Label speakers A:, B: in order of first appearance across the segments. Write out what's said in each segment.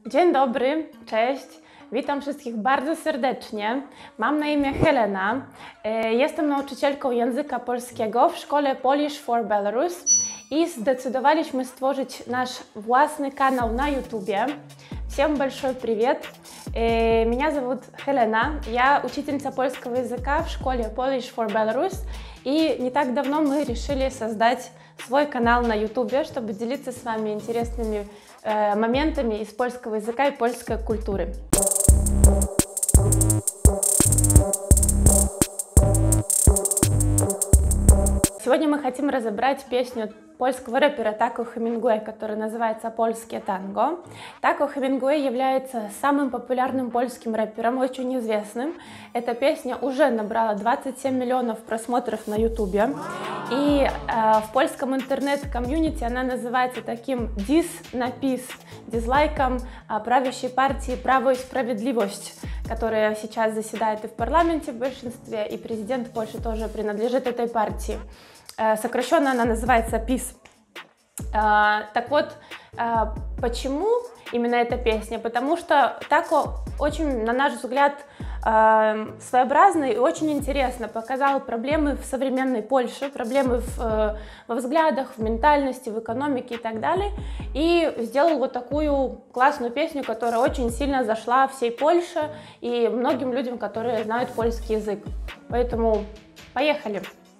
A: Dzień dobry, cześć. Witam wszystkich bardzo serdecznie. Mam na imię Helena. Jestem nauczycielką języka polskiego w szkole Polish for Belarus и zdecydowaliśmy stworzyć nasz własny kanał на YouTubе. Всем большой привет! Меня зовут Helena, я учительница польского языка в школе Polish for Belarus, и не так давно мы решили создать свой канал на YouTube, чтобы делиться с вами интересными моментами из польского языка и польской культуры. Сегодня мы хотим разобрать песню польского рэпера Тако Хемингуэй, которая называется «Польское танго». Тако Хемингуэй является самым популярным польским рэпером, очень известным. Эта песня уже набрала 27 миллионов просмотров на YouTube. И в польском интернет-комьюнити она называется таким «дис на пис», дизлайком правящей партии «Право и справедливость», которая сейчас заседает и в парламенте в большинстве, и президент Польши тоже принадлежит этой партии. Сокращенно она называется PiS. Так вот, почему именно эта песня? Потому что Тако очень, на наш взгляд, своеобразно и очень интересно показал проблемы в современной Польше, проблемы во взглядах, в ментальности, в экономике и так далее. И сделал вот такую классную песню, которая очень сильно зашла всей Польше и многим людям, которые знают польский язык. Поэтому поехали!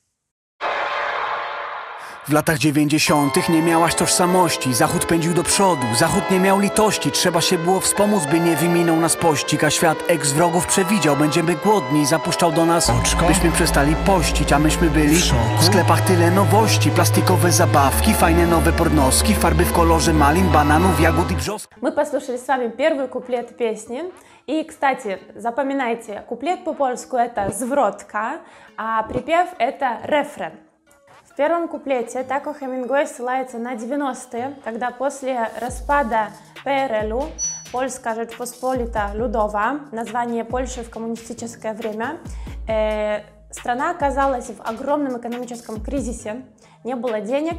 B: W latach 90. nie miałaś tożsamości. Zachód pędził do przodu, Zachód nie miał litości. Trzeba się było wspomóc, by nie wyminął nas pościg. A świat ex-wrogów przewidział, będziemy głodni. Zapuszczał do nas oczko, byśmy przestali pościć. A myśmy byli w sklepach tyle nowości. Plastikowe zabawki, fajne nowe pornoski, farby w kolorze malin, bananów, jagód i brzoskwin.
A: Мы послушали с вами первый куплет песни. И, кстати, запоминайте, куплет по-польску это «звротка», а припев это «рефрен». В первом куплете Тако Хемингуэй ссылается на 90-е, когда после распада ПРЛ, Польская Rzeczpospolita Ludowa, название Польши в коммунистическое время, страна оказалась в огромном экономическом кризисе, не было денег,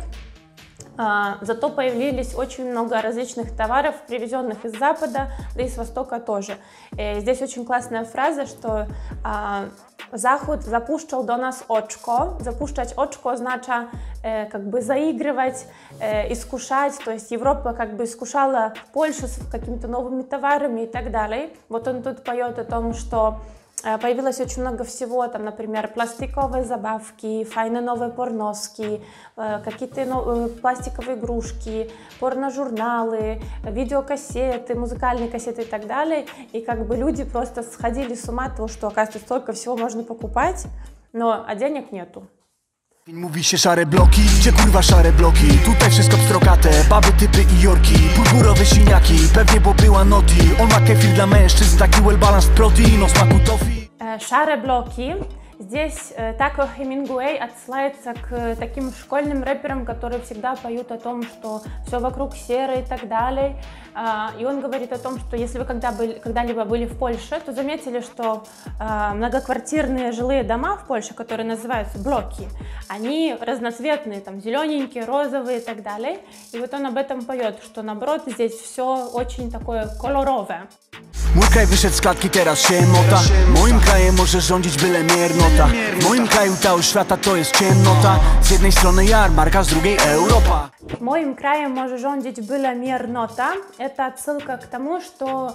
A: зато появились очень много различных товаров, привезенных из Запада, да и с Востока тоже. Здесь очень классная фраза, что Заход запущал до нас очко. Запущать очко означает как бы заигрывать, искушать, то есть Европа как бы искушала Польшу с какими-то новыми товарами и так далее. Вот он тут поет о том, что появилось очень много всего, там, например, пластиковые забавки, файные новые порноски, какие-то пластиковые игрушки, порножурналы, видеокассеты, музыкальные кассеты и так далее. И как бы люди просто сходили с ума от того, что, оказывается, столько всего можно покупать, а денег нету.
B: Mówi się szare bloki, gdzie kurwa szare bloki? Tutaj wszystko pstrokate, baby, typy i jorki. Purpurowe siniaki, pewnie bo była noti. On ma kefir dla mężczyzn, taki well balanced protein, o smaku tofi.
A: Шары блоки. Здесь Тако Хемингуэй отсылается к таким школьным рэперам, которые всегда поют о том, что все вокруг серое и так далее. И он говорит о том, что если вы когда-либо были в Польше, то заметили, что многоквартирные жилые дома в Польше, которые называются блоки, они разноцветные, там зелененькие, розовые и так далее. И вот он об этом поет, что наоборот здесь все очень такое колоровое.
B: Mój kraj wyszedł z klatki, teraz się mota. Moim krajem może rządzić byle miernota. W moim kraju całość świata to jest ciemnota. Z jednej strony jarmarka, z drugiej Europa.
A: Моим краем может rządzić byle мернота. Это отсылка к тому, что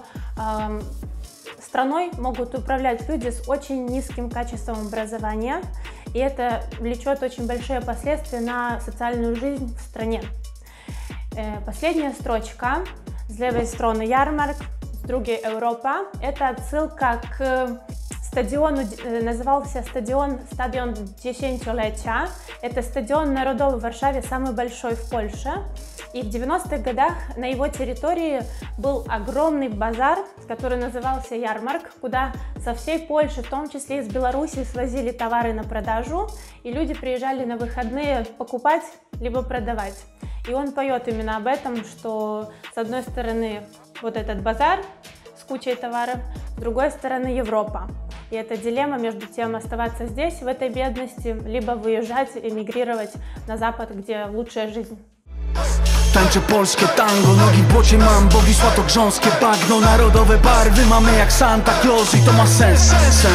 A: страной могут управлять люди с очень низким качеством образования. И это влечет очень большие последствия на социальную жизнь в стране. Последняя строчка. С левой стороны ярмарк, с другой Европа. Это отсылка к стадиону, назывался стадион Dziesięciolecia. Это стадион народовый в Варшаве, самый большой в Польше. И в 90-х годах на его территории был огромный базар, который назывался ярмарк, куда со всей Польши, в том числе из Беларуси, свозили товары на продажу, и люди приезжали на выходные покупать либо продавать. И он поет именно об этом, что с одной стороны вот этот базар с кучей товаров, с другой стороны Европа. И это дилемма между тем оставаться здесь, в этой бедности, либо выезжать, эмигрировать на Запад, где лучшая жизнь.
B: tańczę polskie tango. Nogi w błocie mam, bo Wisła to grząskie bagno. Narodowe barwy mamy jak Santa Claus i to ma sens.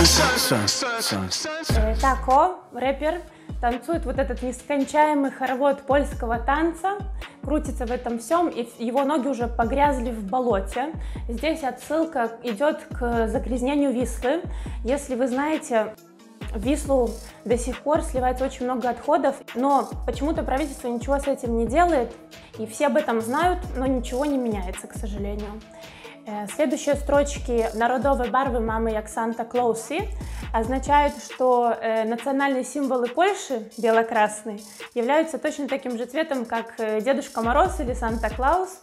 A: Тако, рэпер, танцует вот этот нескончаемый хоровод польского танца, крутится в этом всем, и его ноги уже погрязли в болоте. Здесь отсылка идет к загрязнению Вислы. Если вы знаете, в Вислу до сих пор сливается очень много отходов, но почему-то правительство ничего с этим не делает, и все об этом знают, но ничего не меняется, к сожалению. Следующие строчки «Народовые барвы мамы як Санта-Клауси» означают, что национальные символы Польши, бело-красный, являются точно таким же цветом, как Дедушка Мороз или Санта-Клаус.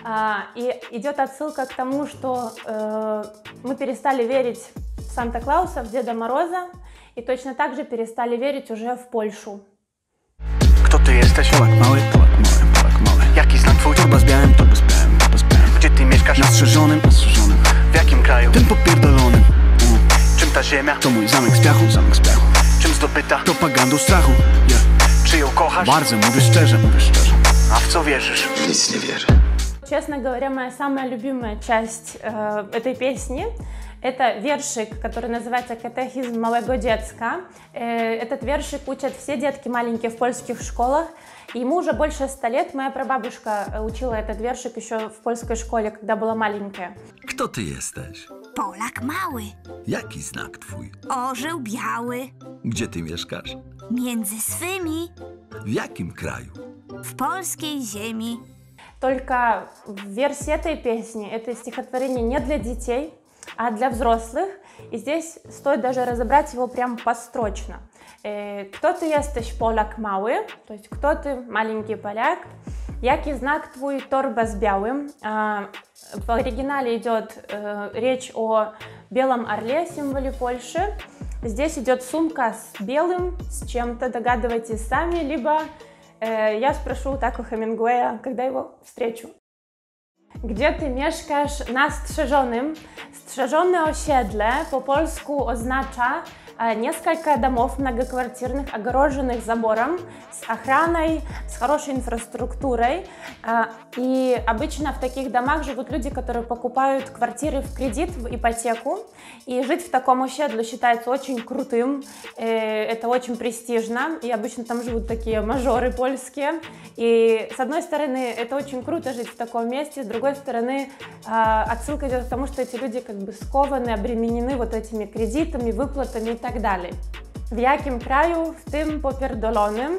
A: И идет отсылка к тому, что мы перестали верить в Санта-Клауса, в Деда Мороза, и точно так же перестали верить уже в Польшу.
B: Kto ty jesteś? Polak mały, Polak mały, Polak mały. Jaki znak twój? Torba z białym, torba z białym, torba z białym. Gdzie ty mieszkasz? Na strzeżonym, na strzeżonym. W jakim kraju? Tym popierdolonym. Czym ta ziemia? To mój zamek z piachu, zamek z piachu. Czym zdobyta? Propagandą strachu. Czy ją kochasz? Bardzo, mówię szczerze, mówię szczerze. A w co wierzysz? Nic nie wierzę.
A: Честно говоря, моя самая любимая часть этой песни — это вершик, который называется «Катехизм малого детска». Этот вершик учат все детки маленькие в польских школах. И ему уже больше 100 лет. Моя прабабушка учила этот вершик еще в польской школе, когда была маленькая.
C: Kto ty jesteś?
D: Polak mały,
C: Jaki znak twój?
D: orzeł biały,
C: Gdzie ty mieszkasz?
D: między swymi,
C: W jakim kraju?
D: w polskiej ziemi.
A: Только в версии этой песни это стихотворение не для детей, а для взрослых. И здесь стоит даже разобрать его прям построчно. Кто ты jesteś, Polak mały, то есть кто ты, маленький поляк, jaki знак твой, торба с белым. В оригинале идет речь о белом орле, символе Польши. Здесь идет сумка с белым, с чем-то, догадывайтесь сами, либо я спрошу Тако Хемингуэя, когда его встречу. Gdzie ty mieszkasz? Na strzeżonym. Strzeżone osiedle po polsku oznacza несколько домов многоквартирных, огороженных забором, с охраной, с хорошей инфраструктурой. И обычно в таких домах живут люди, которые покупают квартиры в кредит, в ипотеку. И жить в таком ощедле считается очень крутым, это очень престижно. И обычно там живут такие мажоры польские. И с одной стороны, это очень круто жить в таком месте, с другой стороны, отсылка идет к тому, что эти люди как бы скованы, обременены вот этими кредитами, выплатами и так далее. В яким краю, в тым попердолоным.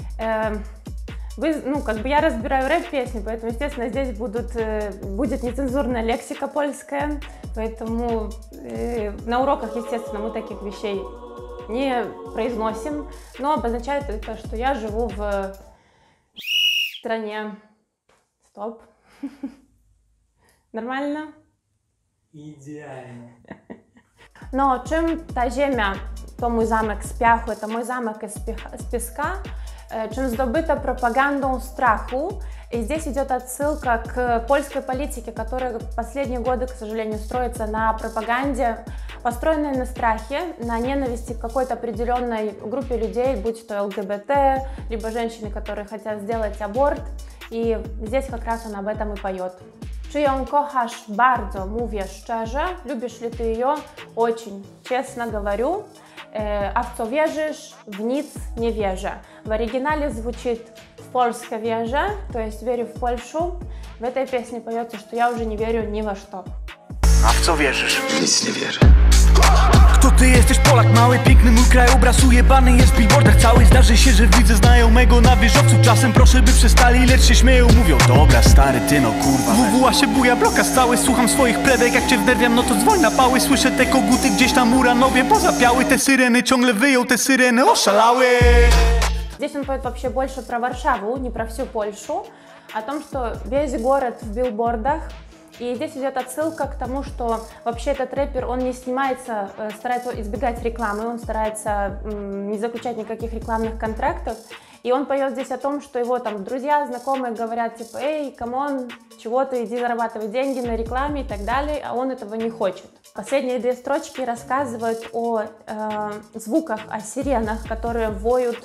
A: Я разбираю рэп-песни, поэтому, естественно, здесь будет нецензурная лексика польская, поэтому на уроках, естественно, мы таких вещей не произносим, но обозначает это, что я живу в стране. Стоп. Нормально?
E: Идеально.
A: Но czym ta ziemia, to mój zamek z piachu, это мой замок из песка, чем сдобыта пропагандой страху. И здесь идет отсылка к польской политике, которая в последние годы, к сожалению, строится на пропаганде, построенной на страхе, на ненависти к какой-то определенной группе людей, будь то ЛГБТ, либо женщины, которые хотят сделать аборт. И здесь как раз он об этом и поет. Czy ją kochasz bardzo, mówię szczerze, lubisz ли ты ее? Очень, честно говорю. А в co wierzysz? В nic nie wierzę. В оригинале звучит в Польskę wierzę, то есть верю в Польшу. В этой песне поется, что я уже не верю ни во что.
B: A w co wierzysz?
C: Nic nie wierzę.
B: Kto ty jesteś, Polak mały, piękny mój krajobraz ujebany jest w billboardach cały. Zdarzy się, że widzę znajomego na wieżowcu. Czasem proszę, by przestali, lecz się śmieją, mówią: dobra stary, ty no kurwa. WWA się buja, blokas cały, słucham swoich plebek. Jak cię wnerwiam, no to dzwoń na pały. Słyszę te koguty gdzieś tam Muranowie pozapiały. Te syreny ciągle wyją, te syreny oszalały.
A: Здесь он поет вообще больше про Варшаву, не про всю Польшу, о том, что весь город в билбордах. И здесь идет отсылка к тому, что вообще этот рэпер, он не снимается, старается избегать рекламы, он старается не заключать никаких рекламных контрактов. И он поет здесь о том, что его там друзья, знакомые говорят типа: эй, камон, чего ты, иди зарабатывай деньги на рекламе и так далее, а он этого не хочет. Последние две строчки рассказывают о звуках, о сиренах, которые воют в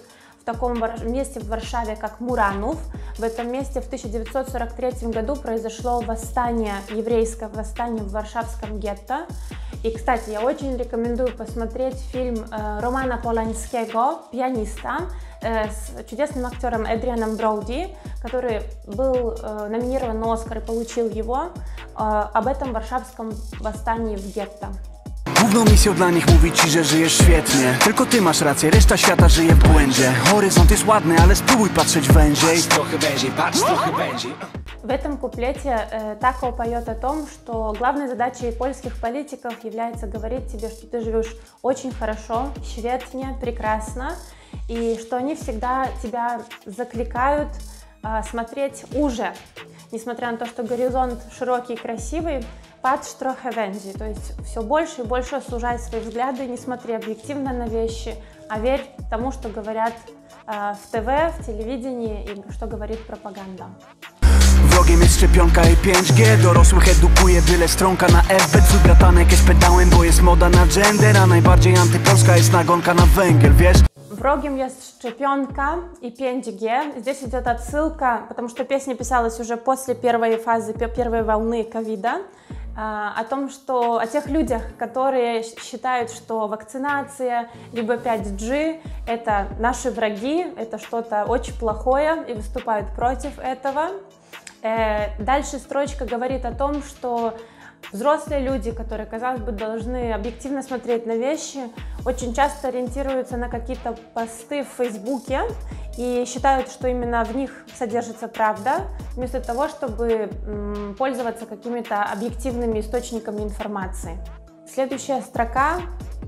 A: в таком месте в Варшаве, как Муранов. В этом месте в 1943 году произошло восстание, еврейское восстание в Варшавском гетто. И, кстати, я очень рекомендую посмотреть фильм Романа Поланского «Пианиста» с чудесным актером Эдрианом Броуди, который был номинирован на Оскар и получил его, об этом варшавском восстании в гетто.
B: Główną misją dla nich mówić ci, że żyjesz świetnie. Tylko ty masz rację, reszta świata żyje w błędzie. Horyzont jest ładny, ale spróbuj patrzeć węziej. Patrz trochę węziej, patrz trochę węziej.
A: В этом куплете Тако поет о том, что главной задачей польских политиков является говорить тебе, что ты живешь очень хорошо, świetnie, прекрасно, и что они всегда тебя закликают смотреть уже. Несмотря на то, что горизонт широкий и красивый, patrz trochę węziej, то есть все больше и больше сужай свои взгляды, не смотри объективно на вещи, а верь тому, что говорят в ТВ, в телевидении и что говорит пропаганда.
B: Wrogiem jest szczepionka i 5G. Dorosłych edukuje byle stronka na FB. Twój bratanek jest pedałem, bo jest moda na gender. A najbardziej antypolska jest nagonka na węgiel, wiesz?
A: Врогем есть szczepionka и 5G. Здесь идет отсылка, потому что песня писалась уже после первой фазы, первой волны ковида, о том, что о тех людях, которые считают, что вакцинация либо 5G это наши враги, это что-то очень плохое и выступают против этого. Дальше строчка говорит о том, что взрослые люди, которые, казалось бы, должны объективно смотреть на вещи, очень часто ориентируются на какие-то посты в Фейсбуке и считают, что именно в них содержится правда, вместо того, чтобы пользоваться какими-то объективными источниками информации. Следующая строка,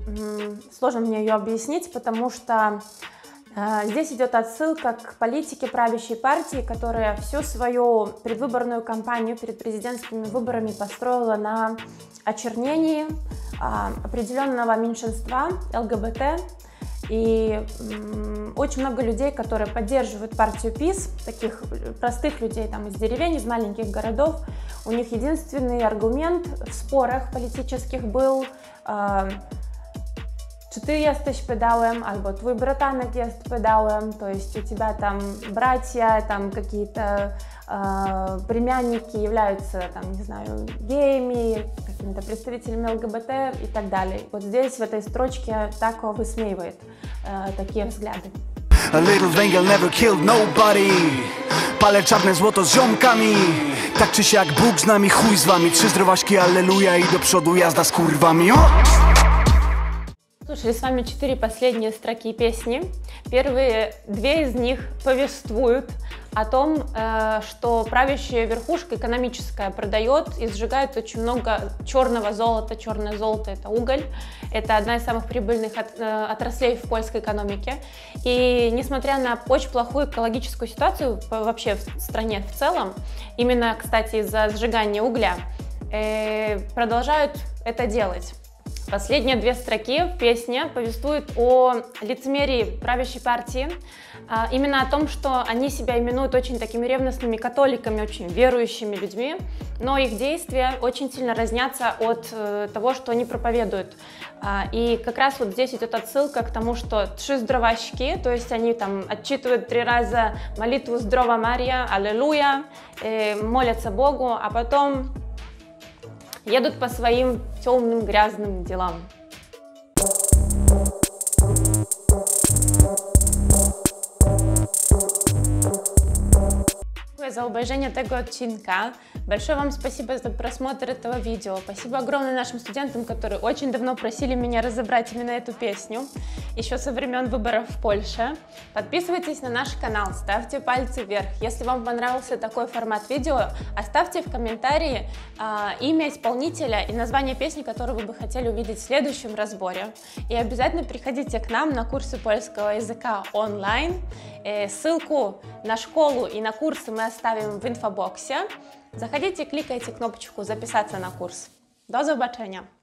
A: сложно мне ее объяснить, потому что здесь идет отсылка к политике правящей партии, которая всю свою предвыборную кампанию перед президентскими выборами построила на очернении определенного меньшинства ЛГБТ. И очень много людей, которые поддерживают партию ПиС, таких простых людей там, из деревень, из маленьких городов, у них единственный аргумент в спорах политических был czy ty jesteś pedałem, albo twój bratanek jest pedałem, то есть у тебя там братья, там какие-то племянники являются, там, не знаю, геями, какими-то представителями ЛГБТ и так далее. Вот здесь, в этой строчке, Тако высмеивает такие взгляды.
B: A little węgiel never killed nobody. Palę czarne złoto z ziomkami. Tak czy siak Bóg z nami, chuj z wami. 3 zdrowaśki, alleluja i do przodu jazda z kurwami.
A: Слушали с вами 4 последние строки песни. Первые 2 из них повествуют о том, что правящая верхушка экономическая продает и сжигает очень много черного золота. Черное золото – это уголь. Это одна из самых прибыльных отраслей в польской экономике. И несмотря на очень плохую экологическую ситуацию вообще в стране в целом, именно, кстати, из-за сжигания угля, продолжают это делать. Последние 2 строки в песне повествуют о лицемерии правящей партии, именно о том, что они себя именуют очень такими ревностными католиками, очень верующими людьми, но их действия очень сильно разнятся от того, что они проповедуют. И как раз вот здесь идет отсылка к тому, что 3 здравачки, то есть они там отчитывают 3 раза молитву «Здрава Мария», «Аллилуйя», молятся Богу, а потом едут по своим темным грязным делам. Dziękuję za obejrzenie tego odcinka. Большое вам спасибо за просмотр этого видео. Спасибо огромное нашим студентам, которые очень давно просили меня разобрать именно эту песню, еще со времен выборов в Польше. Подписывайтесь на наш канал, ставьте пальцы вверх. Если вам понравился такой формат видео, оставьте в комментарии имя исполнителя и название песни, которую вы бы хотели увидеть в следующем разборе. И обязательно приходите к нам на курсы польского языка онлайн. Ссылку на школу и на курсы мы оставим в инфобоксе. Заходите, кликайте кнопочку «Записаться на курс». До zobaczenia!